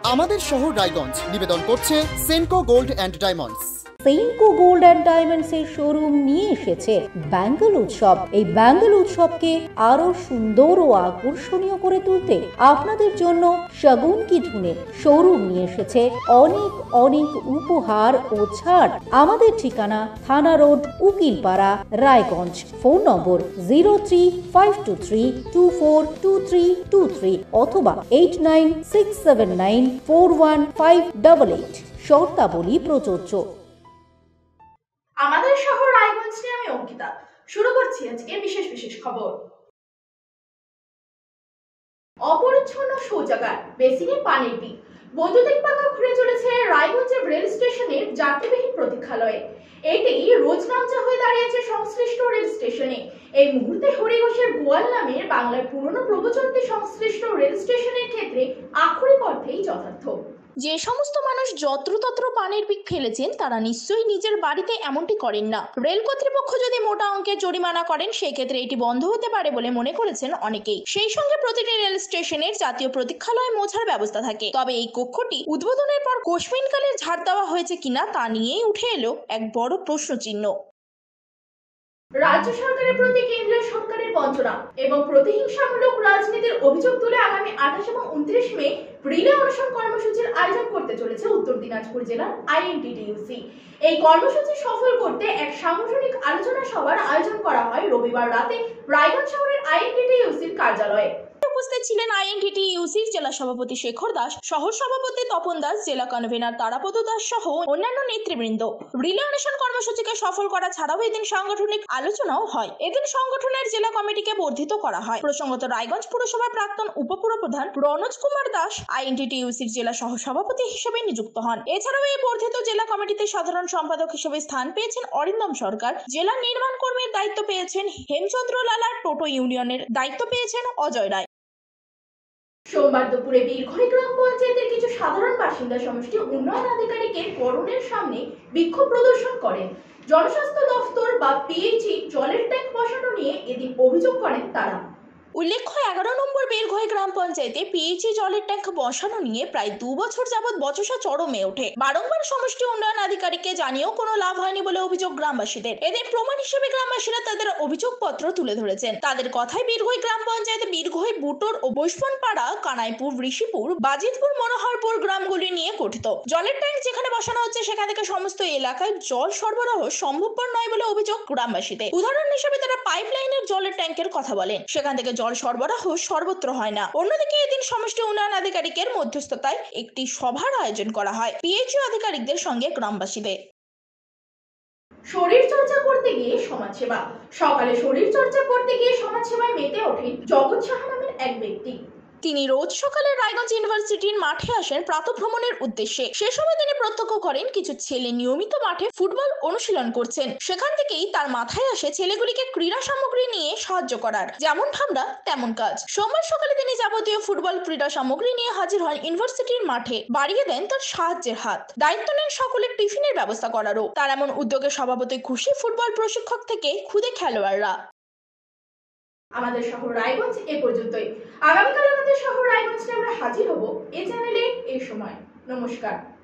আমাদের শহর রায়গঞ্জ নিবেদন করছে Senco gold and diamonds. Senco gold and diamonds এর শোরুম নিয়ে এসেছে ব্যাঙ্গল উৎসব। এই ব্যাঙ্গল উৎসবকে আরো সুন্দর ও আকর্ষণীয় করে তুলতে আপনাদের জন্য শগুন কি ধুনে শোরুম নিয়ে এসেছে অনেক অনেক উপহার ও ছাড়। আমাদের ঠিকানা থানা road, Ukilpara, Raiganj. Phone number 035232422323 অথবা 8967941588। শর্তাবলী প্রযোজ্য। আমাদের শহর রায়গঞ্জ নিয়ে আমি অঙ্কিতা। শুরু করছি আজকে বিশেষ খবর। অপরিচ্ছন্ন শৌচাগার, বেসিনে পানির পিক, বৈদ্যুতিক পাখা ঘুরে চলেছে রায়গঞ্জের রেল স্টেশনের যাত্রীবাহী প্রতীক্ষালয়ে। এটি রোজ নামচা হয়ে দাঁড়িয়েছে সংশ্লিষ্ট রেল স্টেশনে। এই মুহূর্তে হরিঘোষের গোয়াল নামের বাংলার পুরনো প্রবচনটি সংশ্লিষ্ট রেল স্টেশনের ক্ষেত্রে আক্ষরিক অর্থেই যথার্থ। যে সমস্ত মানুষ যত্রতত্র পানির পিক ফেলেছেন তারা নিশ্চয়ই নিজের বাড়িতে এমনটি করেন না। রেল কর্তৃপক্ষ যদি মোটা অঙ্কের জরিমানা করেন সেই ক্ষেত্রে এটি বন্ধ হতে পারে বলে মনে করেছেন অনেকেই। সেই সঙ্গে প্রতিটি রেল স্টেশনের জাতীয় প্রতীক্ষালয়ে মোছার ব্যবস্থা থাকে। তবে এই কক্ষটি উদ্বোধনের পর কোশ্মিনকালের ঝাড় দেওয়া হয়েছে কিনা তা নিয়েই উঠে এলো এক বড় প্রশ্নচিহ্ন। রাজ্য সরকারের প্রতি কেন্দ্রীয় সরকারের বঞ্চনা এবং প্রতিহিংসামূলক রাজনীতির অভিযোগ তুলে আগামী 28 এবং 29 মে রিলে অনশন কর্মসূচির আয়োজন করতে চলেছে উত্তর দিনাজপুর জেলার আইএনটিটিইউসি। এই কর্মসূচি সফল করতে এক সাংগঠনিক আলোচনা সভার আয়োজন করা হয় রবিবার রাতে রায়গঞ্জ শহরের আইএনটিটিইউসির কার্যালয়ে। উপস্থিত ছিলেন আইএনটিটিইউসির জেলা সভাপতি শেখর দাস, সহ সভাপতি তপন দাস, জেলা কনভেনার তারাপদ দাস সহ অন্যান্য নেতৃবৃন্দ। রিলে অনশন কর্মসূচিকে সফল করা ছাড়াও এদিন সাংগঠনিক আলোচনাও হয়। এদিন সংগঠনের জেলা কমিটিকে বর্ধিত করা হয়। প্রসঙ্গত রায়গঞ্জ পুরসভার প্রাক্তন উপপুরপ্রধান রণজ কুমার দাস আইএনটিটিইউসির জেলা সহ সভাপতি হিসেবে নিযুক্ত হন। এছাড়াও এই বর্ধিত জেলা কমিটিতে সাধারণ সম্পাদক হিসেবে স্থান পেয়েছেন অরিন্দম সরকার, জেলা নির্মাণ কর্মীর দায়িত্ব পেয়েছেন হেমচন্দ্র লালা, টোটো ইউনিয়নের দায়িত্ব পেয়েছেন অজয় রায়। সোমবার দুপুরে বীরঘড়ি গ্রাম পঞ্চায়েতের কিছু সাধারণ বাসিন্দা সমষ্টি উন্নয়ন আধিকারিকের করণের সামনে বিক্ষোভ প্রদর্শন করেন। জনস্বাস্থ্য দফতর বা পিএইচই জলের ট্যাঙ্ক বসানো নিয়ে এদিন অভিযোগ করেন তারা। উল্লেখ্য 11 নম্বর বেলঘড়ি গ্রাম পঞ্চায়েতে পিএইচই জলের ট্যাঙ্ক বসানো নিয়ে প্রায় 2 বছর যাবৎ বচসা চরমে ওঠে। বারংবার সমষ্টি উন্নয়ন আধিকারিককে জানিয়েও কোনো লাভ হয়নি বলে অভিযোগ গ্রামবাসীদের। এদের প্রমাণ হিসেবে গ্রামবাসীরা তাদের অভিযোগপত্র তুলে ধরেছেন। তাদের কথায় বীরঘড়ি গ্রাম পঞ্চায়েতে বীরঘড়ি, বুটোর ও বৈষ্ণপাড়া, কানাইপুর, ঋষিপুর, বাজিতপুর, মনোহরপুর গ্রামগুলি নিয়ে গঠিত। জলের ট্যাঙ্ক যেখানে বসানো হচ্ছে সেখান থেকে সমস্ত এলাকায় জল সরবরাহ সম্ভবপর নয় বলে অভিযোগ গ্রামবাসীদের। উদাহরণ হিসেবে তারা পাইপলাইনের জলের ট্যাঙ্কের কথা বলেন, সেখান থেকে জল সরবরাহ সর্বত্র হয় না। অন্যদিকে এদিন সমষ্টি উন্নয়ন আধিকারিকের মধ্যস্থতায় একটি সভার আয়োজন করা হয় পিএইচই আধিকারিকদের সঙ্গে গ্রামবাসীদের। শরীর চর্চা করতে গিয়ে সমাজসেবা। সকালে শরীর চর্চা করতে গিয়ে সমাজসেবায় মেতে ওঠেন জগৎ সাহা নামের এক ব্যক্তি। তিনি রোজ সকালে রায়গঞ্জ ইউনিভার্সিটির মাঠে আসেন প্রাতঃভ্রমণের উদ্দেশ্যে। সে সময় তিনি প্রত্যক্ষ করেন কিছু ছেলে নিয়মিত মাঠে ফুটবল অনুশীলন করছেন। সেখান থেকেই তার মাথায় আসে ছেলেগুলিকে ক্রীড়া সামগ্রী নিয়ে সাহায্য করার। যেমন ঠান্ডা তেমন কাজ। সোমবার সকালে তিনি যাবতীয় ফুটবল ক্রীড়া সামগ্রী নিয়ে হাজির হন ইউনিভার্সিটির মাঠে। বাড়িয়ে দেন তার সাহায্যের হাত। দায়িত্ব নেন সকলের টিফিনের ব্যবস্থা করারও। তার এমন উদ্যোগে স্বভাবতই খুশি ফুটবল প্রশিক্ষক থেকে খুদে খেলোয়াড়রা। আমাদের শহর রায়গঞ্জ এ পর্যন্তই। আগামীকাল আমাদের শহর রায়গঞ্জে আমরা হাজির হব এই চ্যানেলে এই সময়। নমস্কার।